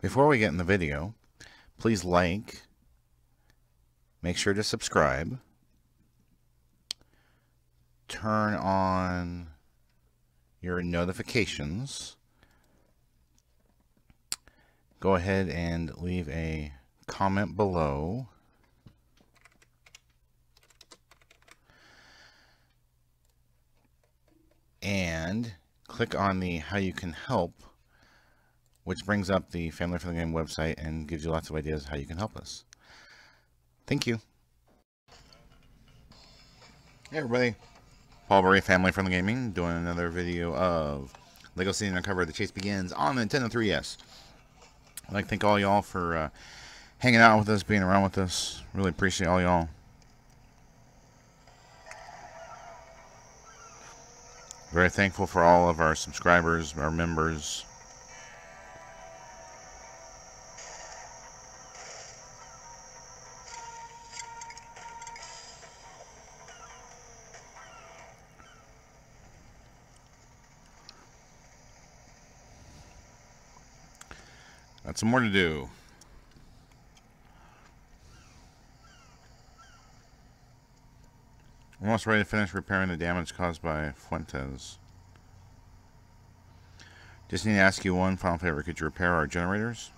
Before we get in the video, please like, make sure to subscribe, turn on your notifications, go ahead and leave a comment below, and click on the how you can help, which brings up the Family Friendly Game website and gives you lots of ideas how you can help us. Thank you. Hey everybody, Paul Burry, Family Friendly Gaming, doing another video of Lego City Undercover. The chase begins on the Nintendo 3DS. I'd like to thank all y'all for hanging out with us, being around with us. Really appreciate all y'all. Very thankful for all of our subscribers, our members. Got some more to do. Almost ready to finish repairing the damage caused by Fuentes. Just need to ask you one final favor. Could you repair our generators?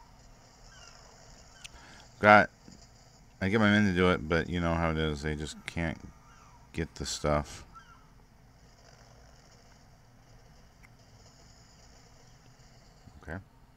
I get my men to do it, but you know how it is. They just can't get the stuff. Okay.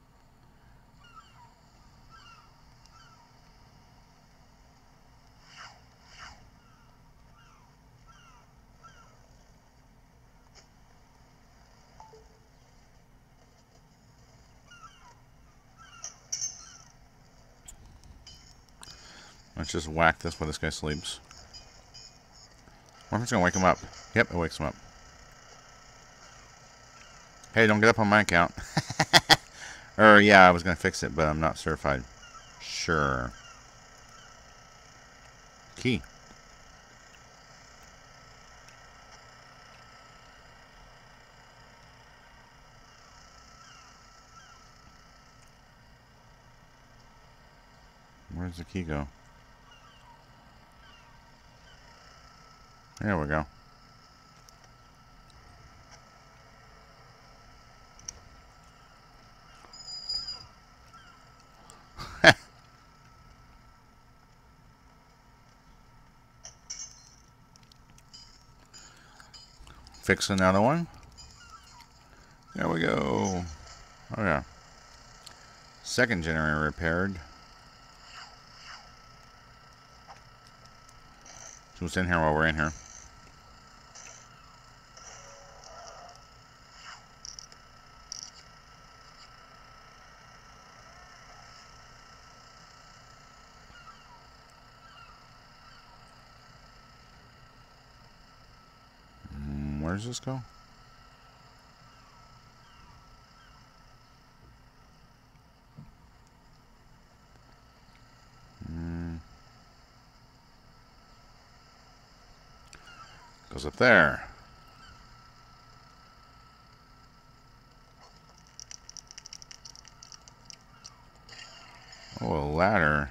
Let's just whack this while this guy sleeps. What if it's gonna wake him up? Yep, it wakes him up. Hey, don't get up on my account. Yeah, I was gonna fix it, but I'm not certified. Sure. Key. Where's the key go? There we go. Fix another one. There we go. Oh yeah. Second generator repaired. So what's in here while we're in here? Where does this go? Goes up there. Oh, a ladder.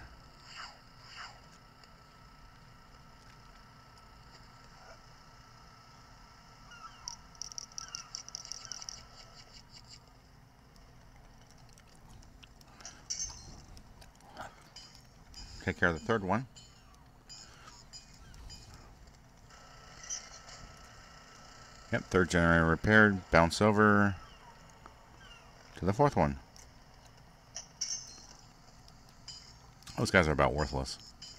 Take care of the third one. Yep, third generator repaired. Bounce over to the fourth one. Those guys are about worthless.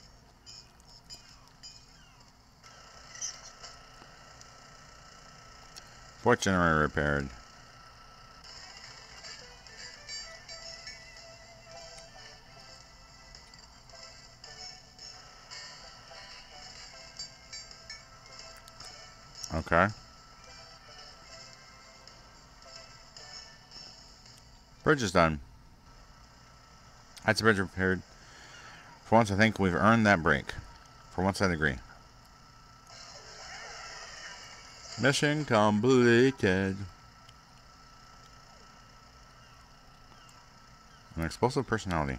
Fourth generator repaired. Okay. Bridge is done. That's the bridge repaired. For once, I think we've earned that break. For once, I'd agree. Mission completed. An explosive personality.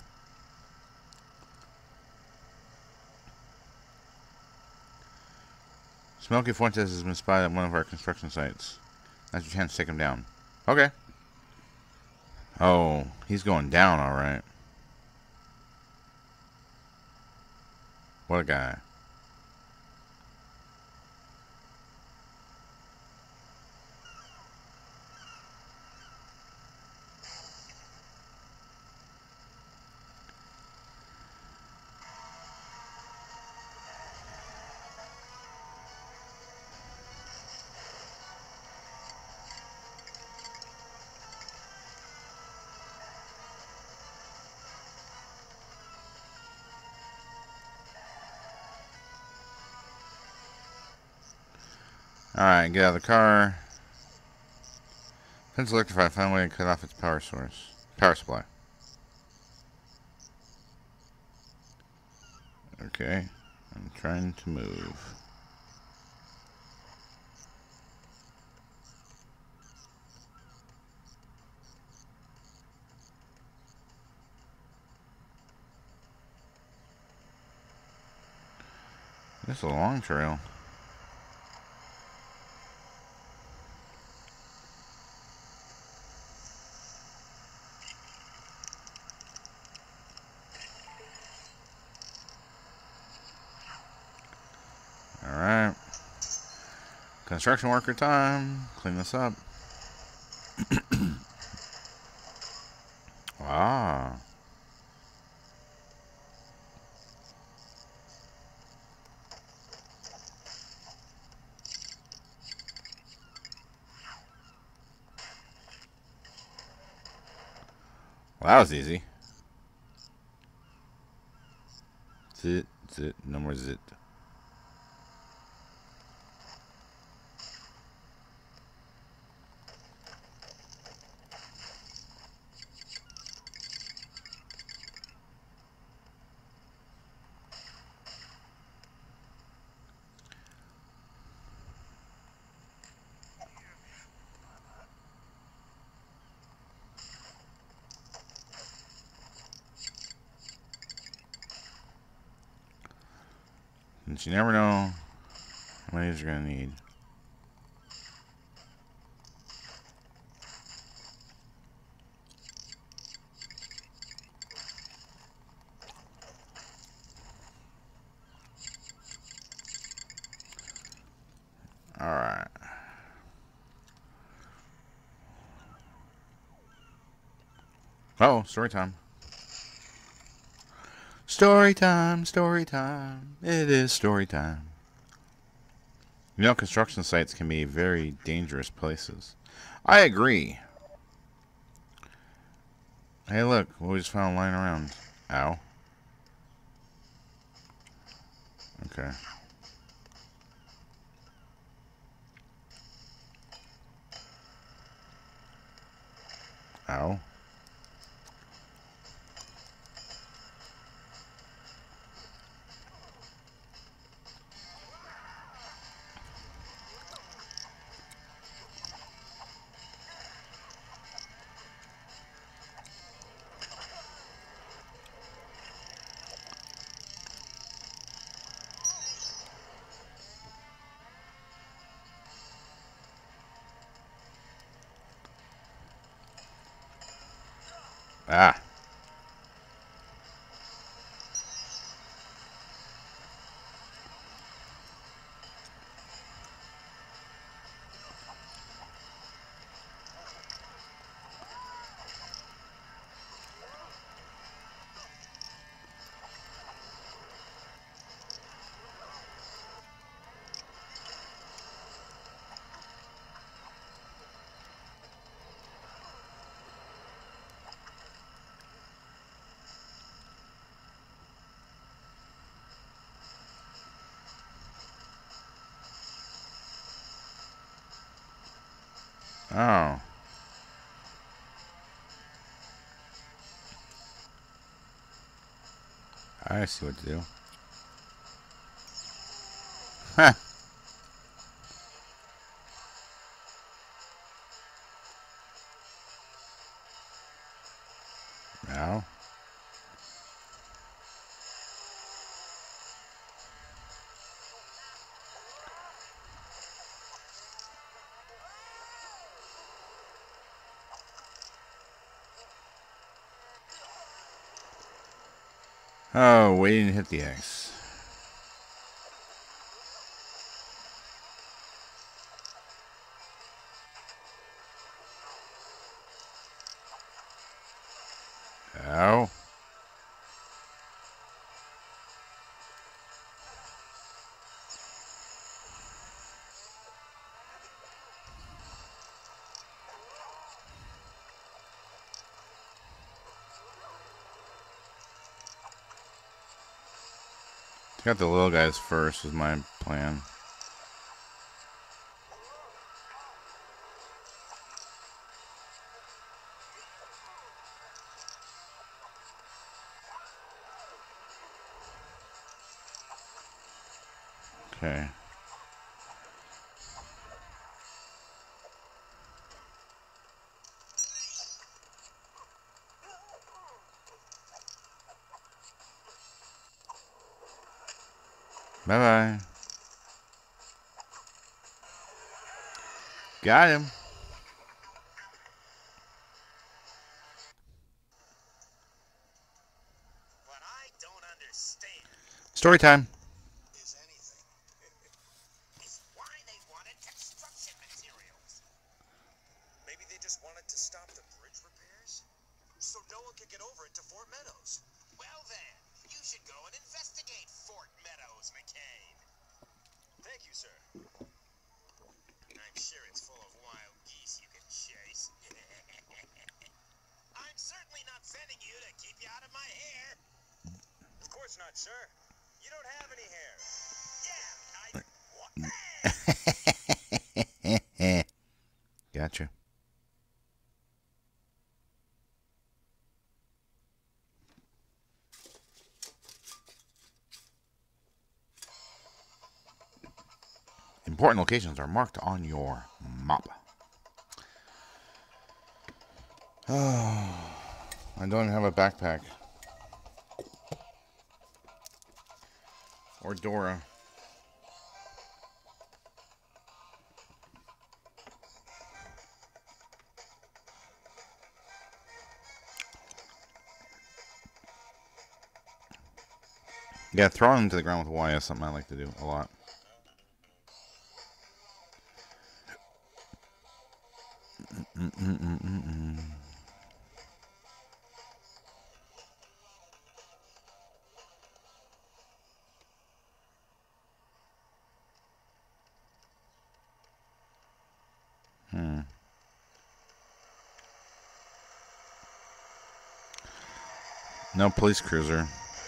Smoky Fuentes has been spotted at one of our construction sites. That's your chance to take him down. Okay. Oh, he's going down, alright. What a guy. Alright, get out of the car. Fence electrified, find a way to cut off its power source. Power supply. Okay. I'm trying to move. This is a long trail. Alright. Construction worker time. Clean this up. Ah. Well, that was easy. Zit, zit, no more zit. And you never know how many you're going to need. Alright. Oh, story time. Story time, story time. It is story time. You know, construction sites can be very dangerous places. I agree. Hey, look. We just found lying around. Ow. Okay. Ow. Ah. Oh. I see what to do. Huh. Now. Oh, waiting to hit the X. Ow. Got the little guys first is my plan. Okay. Bye-bye. Got him. What I don't understand Story time. is anything. Is why they wanted construction materials. Maybe they just wanted to stop the bridge repairs? So no one could get over into Fort Meadows. Well then, you should go and investigate Fort Meadows, McCain. Thank you, sir. I'm sure it's full of wild geese you can chase. I'm certainly not sending you to keep you out of my hair. Of course not, sir. You don't have any hair. Yeah, Gotcha. Important locations are marked on your map. Oh, I don't have a backpack. Or Dora. Yeah, throwing them to the ground with Y is something I like to do a lot. No police cruiser.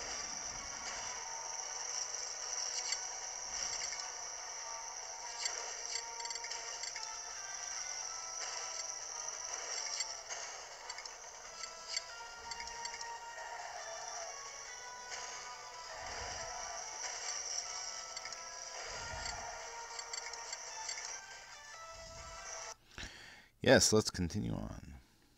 Yes, let's continue on.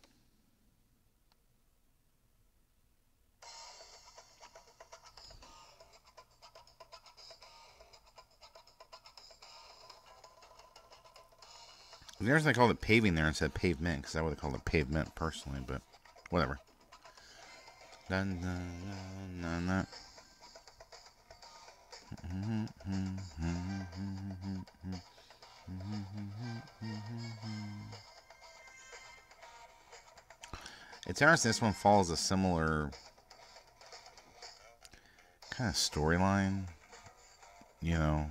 There's they called it paving there instead of pavement, because I would have called it pavement personally, but whatever. Dun, dun, dun, dun, dun. It's interesting, this one follows a similar kind of storyline. You know,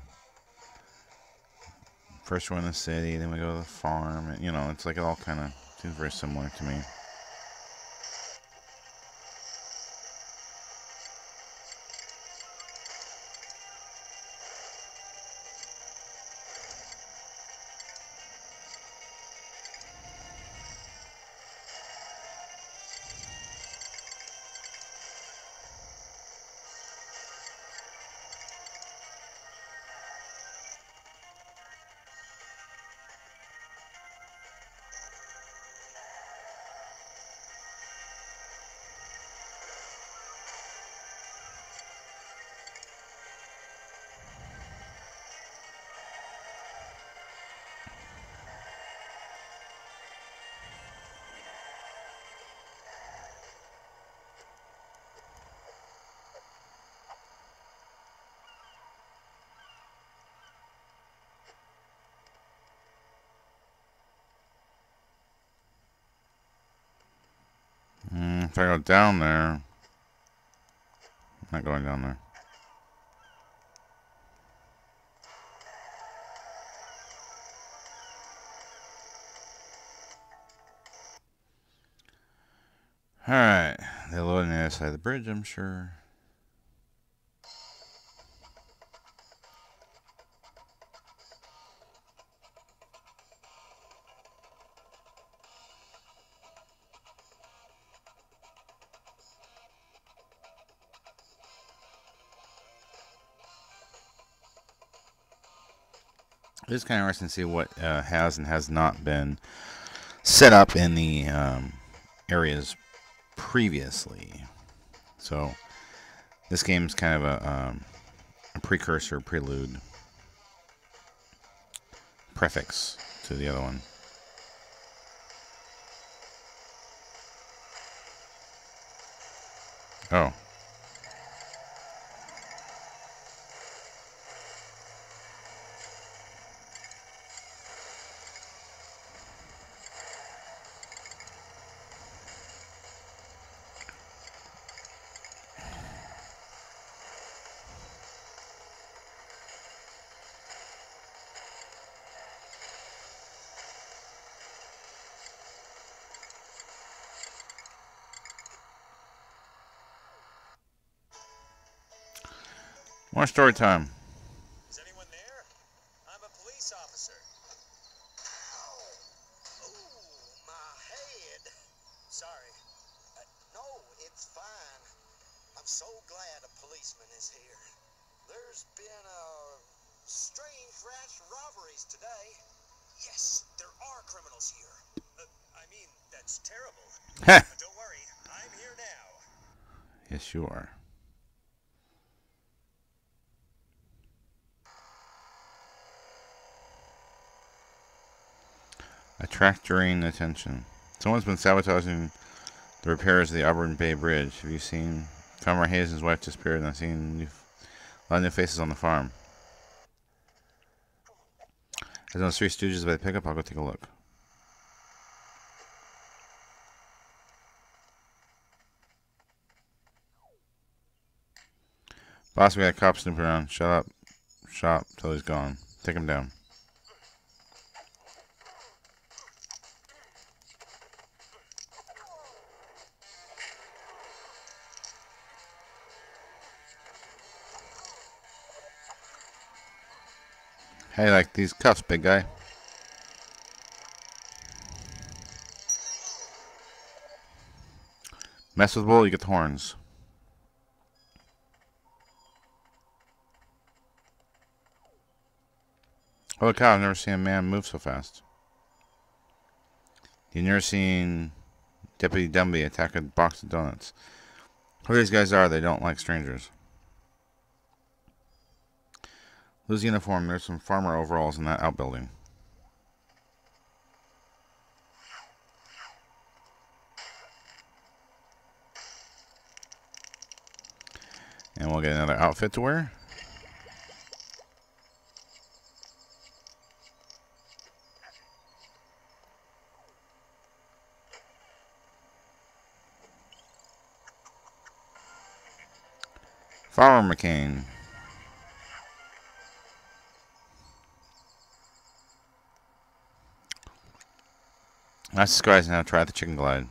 first we're in the city, then we go to the farm, and, you know, it's like it all kind of seems very similar to me. if I go down there, I'm not going down there. Alright, they're loading the other side of the bridge, I'm sure. It's kind of interesting to see what has and has not been set up in the areas previously. So this game's kind of a precursor, prelude, prefix to the other one. Oh. More story time. Is anyone there? I'm a police officer. Ow! Ooh, my head. Sorry. No, it's fine. I'm so glad a policeman is here. There's been strange rash robberies today. Yes, there are criminals here. I mean, that's terrible. But don't worry, I'm here now. Yes, you are. Attracting attention. Someone's been sabotaging the repairs of the Auburn Bay Bridge. Have you seen? Farmer Hayes and his wife disappeared, and I've seen a lot of new faces on the farm. There's those Three Stooges by the pickup. I'll go take a look. Boss, we got cops snooping around. Shut up. Shop till he's gone. Take him down. Hey, like these cuffs, big guy. Mess with Bull, you get the horns. Holy cow, I've never seen a man move so fast. You've never seen Deputy Dumby attack a box of donuts. Who these guys are, they don't like strangers. Lose uniform, there's some farmer overalls in that outbuilding. And we'll get another outfit to wear. Farmer McCain. Nice disguise now. Try the chicken glide.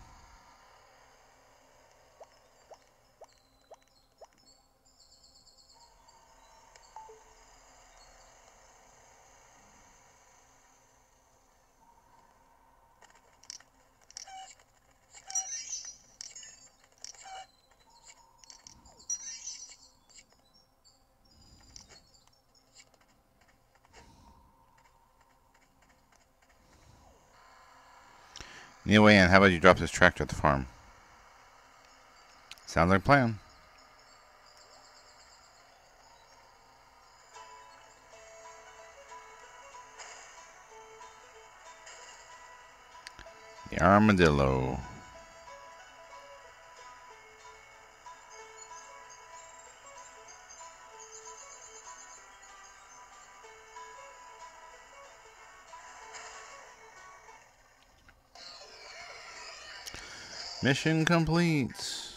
Anyway, and how about you drop this tractor at the farm? Sounds like a plan. The armadillo. Mission complete.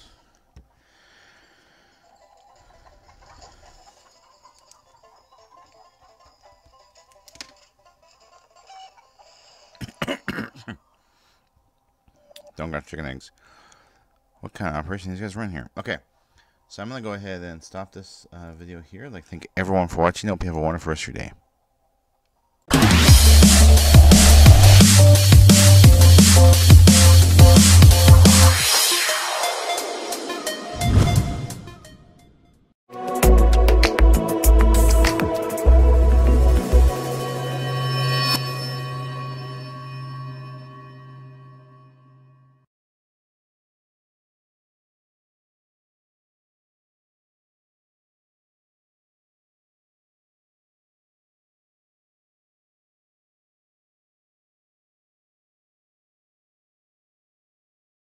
Don't got chicken eggs. What kind of operation these guys run here? Okay. So I'm going to go ahead and stop this video here. I'd like to thank everyone for watching. I hope you have a wonderful rest of your day.